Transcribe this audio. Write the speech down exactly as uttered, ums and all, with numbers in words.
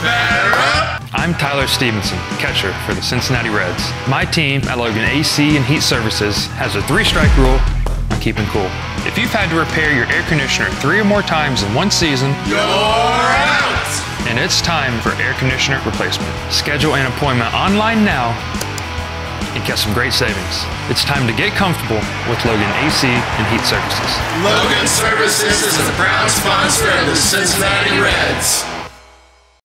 Batter up! I'm Tyler Stevenson, catcher for the Cincinnati Reds. My team at Logan A C and Heat Services has a three-strike rule on keeping cool. If you've had to repair your air conditioner three or more times in one season, you're out! And it's time for air conditioner replacement. Schedule an appointment online now and get some great savings. It's time to get comfortable with Logan A C and Heat Services. Logan Services is a proud sponsor of the Cincinnati Reds.